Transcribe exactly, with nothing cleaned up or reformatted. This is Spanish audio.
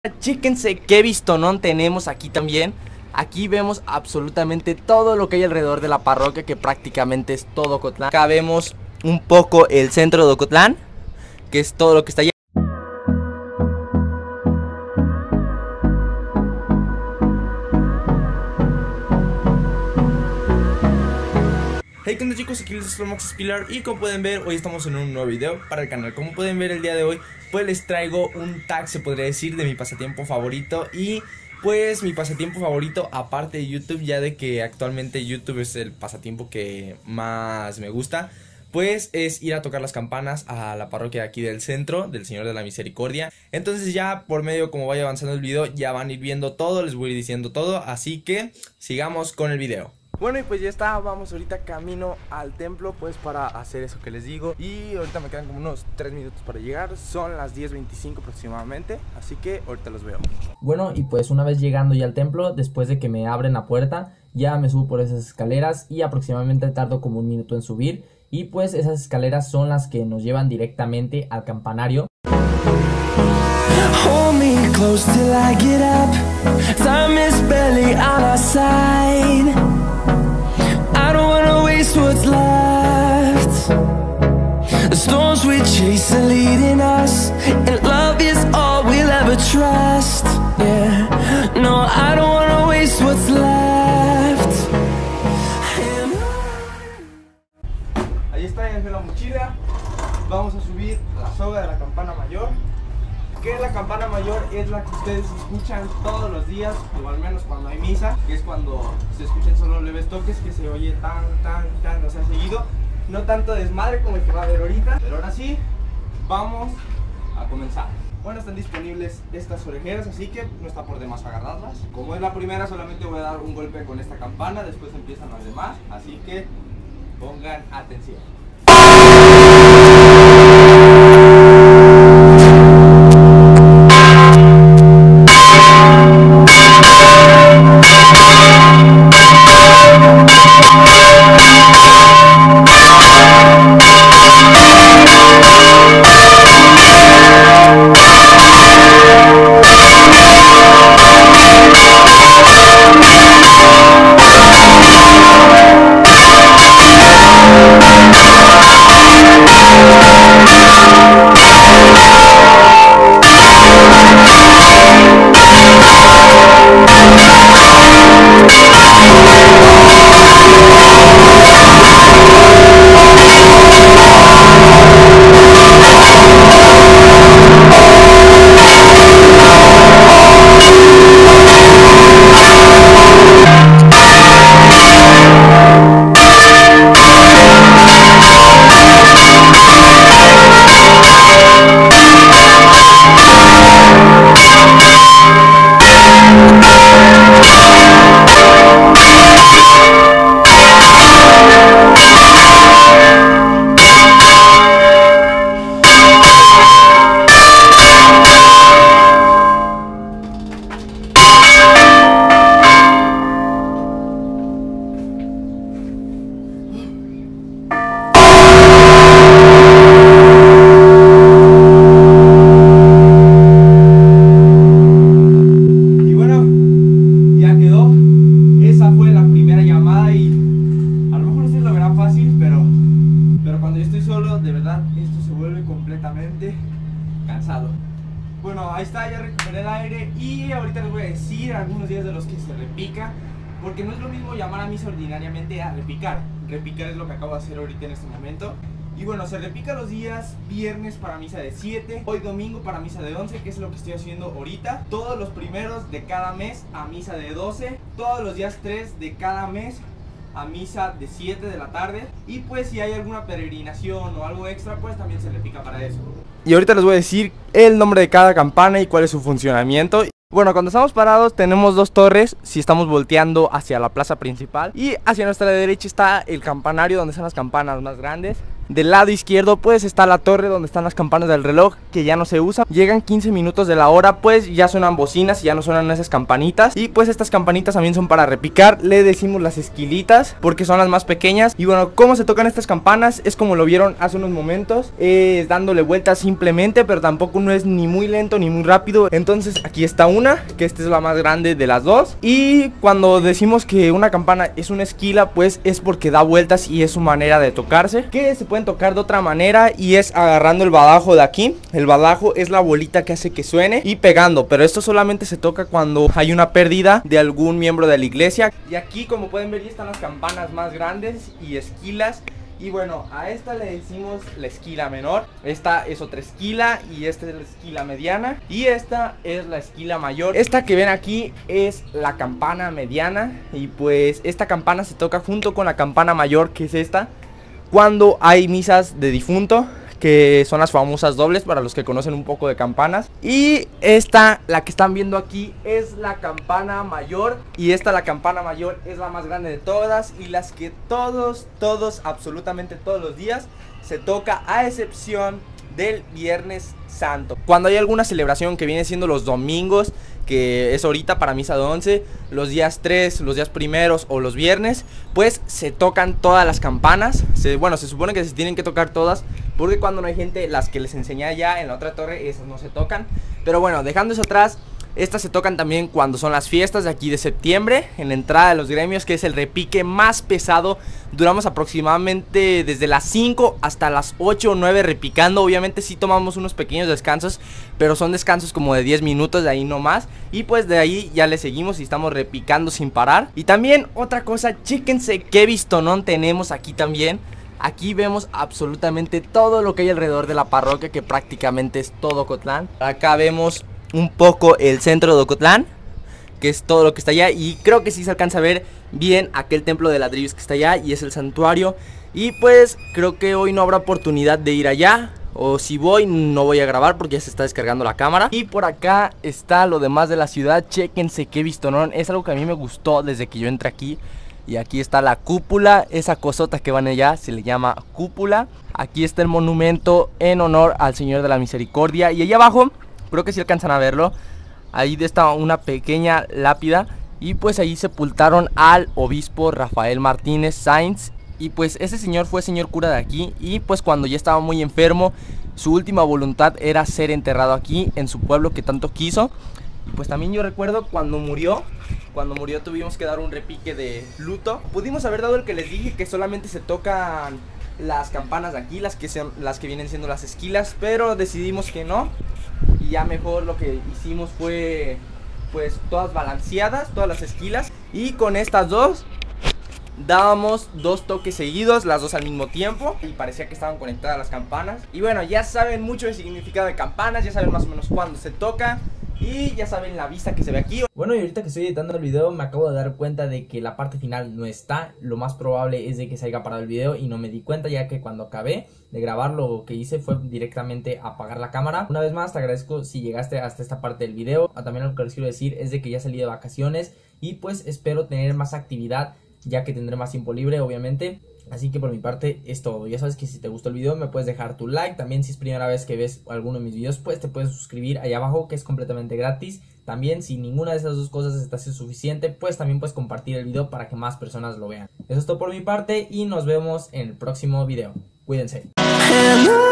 Chéquense qué vistonón tenemos aquí también. Aquí vemos absolutamente todo lo que hay alrededor de la parroquia, que prácticamente es todo Ocotlán. Acá vemos un poco el centro de Ocotlán, que es todo lo que está allá. Hey, ¿qué onda, chicos? Aquí les saluda Max Spiller y como pueden ver, hoy estamos en un nuevo video para el canal. Como pueden ver, el día de hoy pues les traigo un tag, se podría decir, de mi pasatiempo favorito. Y pues mi pasatiempo favorito, aparte de YouTube, ya de que actualmente YouTube es el pasatiempo que más me gusta, pues es ir a tocar las campanas a la parroquia de aquí del centro, del Señor de la Misericordia. Entonces ya por medio, como vaya avanzando el video, ya van a ir viendo todo, les voy a ir diciendo todo. Así que sigamos con el video. Bueno, y pues ya está, vamos ahorita camino al templo, pues para hacer eso que les digo. Y ahorita me quedan como unos tres minutos para llegar, son las diez veinticinco aproximadamente, así que ahorita los veo. Bueno, y pues una vez llegando ya al templo, después de que me abren la puerta, ya me subo por esas escaleras y aproximadamente tardo como un minuto en subir. Y pues esas escaleras son las que nos llevan directamente al campanario. Hold me close till I get up. Time is barely on our side. I don't wanna waste what's left. The storms we chase are leading us, and love is all we'll ever trust. Yeah, no, I don't wanna waste what's left. Ahí está, ya dejé la mochila. Vamos a subir la soga de la campana mayor. Que la campana mayor es la que ustedes escuchan todos los días, o al menos cuando hay misa, que es cuando se escuchan solo leves toques, que se oye tan, tan, tan, o sea, seguido. No tanto desmadre como el que va a haber ahorita, pero ahora sí, vamos a comenzar. Bueno, están disponibles estas orejeras, así que no está por demás agarrarlas. Como es la primera, solamente voy a dar un golpe con esta campana, después empiezan las demás, así que pongan atención. Cansado. Bueno, ahí está, ya recuperé el aire y ahorita les voy a decir algunos días de los que se repica, porque no es lo mismo llamar a misa ordinariamente a repicar. Repicar es lo que acabo de hacer ahorita en este momento. Y bueno, se repica los días viernes para misa de siete, hoy domingo para misa de once, que es lo que estoy haciendo ahorita. Todos los primeros de cada mes a misa de doce, todos los días tres de cada mes a misa de siete de la tarde. Y pues si hay alguna peregrinación o algo extra, pues también se repica para eso. Y ahorita les voy a decir el nombre de cada campana y cuál es su funcionamiento. Bueno, cuando estamos parados tenemos dos torres, si estamos volteando hacia la plaza principal, y hacia nuestra derecha está el campanario donde están las campanas más grandes. del lado izquierdo pues está la torre donde están las campanas del reloj, que ya no se usan. Llegan quince minutos de la hora, pues ya suenan bocinas y ya no suenan esas campanitas. Y pues estas campanitas también son para repicar, le decimos las esquilitas porque son las más pequeñas. Y bueno, ¿cómo se tocan estas campanas? Es como lo vieron hace unos momentos, es dándole vueltas simplemente, pero tampoco no es ni muy lento ni muy rápido. Entonces aquí está una, que esta es la más grande de las dos. Y cuando decimos que una campana es una esquila, pues es porque da vueltas y es su manera de tocarse, que se pueden tocar de otra manera, y es agarrando el badajo de aquí. El badajo es la bolita que hace que suene, y pegando, pero esto solamente se toca cuando hay una pérdida de algún miembro de la iglesia. Y aquí, como pueden ver, ya están las campanas más grandes y esquilas. Y bueno, a esta le decimos la esquila menor. Esta es otra esquila y esta es la esquila mediana. Y esta es la esquila mayor. Esta que ven aquí es la campana mediana. Y pues esta campana se toca junto con la campana mayor, que es esta, cuando hay misas de difunto, que son las famosas dobles para los que conocen un poco de campanas. Y esta, la que están viendo aquí, es la campana mayor. Y esta, la campana mayor, es la más grande de todas y las que todos, todos, absolutamente todos los días se toca, a excepción del Viernes Santo. Cuando hay alguna celebración que viene siendo los domingos, que es ahorita para misa de once, los días tres, los días primeros o los viernes, pues se tocan todas las campanas. se, Bueno, se supone que se tienen que tocar todas, porque cuando no hay gente, las que les enseñé allá en la otra torre, esas no se tocan. Pero bueno, dejando eso atrás, estas se tocan también cuando son las fiestas de aquí de septiembre, en la entrada de los gremios, que es el repique más pesado. Duramos aproximadamente desde las cinco hasta las ocho o nueve repicando. Obviamente sí tomamos unos pequeños descansos, pero son descansos como de diez minutos, de ahí no más. Y pues de ahí ya le seguimos y estamos repicando sin parar. Y también otra cosa, chéquense qué vistonón tenemos aquí también. Aquí vemos absolutamente todo lo que hay alrededor de la parroquia, que prácticamente es todo Ocotlán. Acá vemos un poco el centro de Ocotlán, que es todo lo que está allá, y creo que sí se alcanza a ver bien aquel templo de ladrillos que está allá, y es el santuario. Y pues creo que hoy no habrá oportunidad de ir allá, o si voy no voy a grabar porque ya se está descargando la cámara. Y por acá está lo demás de la ciudad. Chéquense qué vistonón, es algo que a mí me gustó desde que yo entré aquí. Y aquí está la cúpula, esa cosota que van allá se le llama cúpula. Aquí está el monumento en honor al Señor de la Misericordia, y allá abajo, creo que sí alcanzan a verlo, ahí está una pequeña lápida, y pues ahí sepultaron al obispo Rafael Martínez Sainz. Y pues ese señor fue señor cura de aquí, y pues cuando ya estaba muy enfermo, su última voluntad era ser enterrado aquí en su pueblo que tanto quiso. Y pues también yo recuerdo cuando murió, cuando murió tuvimos que dar un repique de luto. Pudimos haber dado el que les dije, que solamente se tocan las campanas de aquí, las que son las que vienen siendo las esquilas, pero decidimos que no. Y ya mejor lo que hicimos fue pues todas balanceadas, todas las esquilas. Y con estas dos dábamos dos toques seguidos, las dos al mismo tiempo, y parecía que estaban conectadas las campanas. Y bueno, ya saben mucho del significado de campanas, ya saben más o menos cuándo se toca, y ya saben la vista que se ve aquí. Bueno, y ahorita que estoy editando el video me acabo de dar cuenta de que la parte final no está. Lo más probable es de que se haya parado el video y no me di cuenta, ya que cuando acabé de grabar lo que hice fue directamente apagar la cámara. Una vez más te agradezco si llegaste hasta esta parte del video. También lo que les quiero decir es de que ya salí de vacaciones y pues espero tener más actividad, ya que tendré más tiempo libre, obviamente. Así que por mi parte es todo. Ya sabes que si te gustó el video me puedes dejar tu like. También si es primera vez que ves alguno de mis videos, pues te puedes suscribir ahí abajo, que es completamente gratis. También si ninguna de esas dos cosas está siendo suficiente, pues también puedes compartir el video para que más personas lo vean. Eso es todo por mi parte y nos vemos en el próximo video. Cuídense.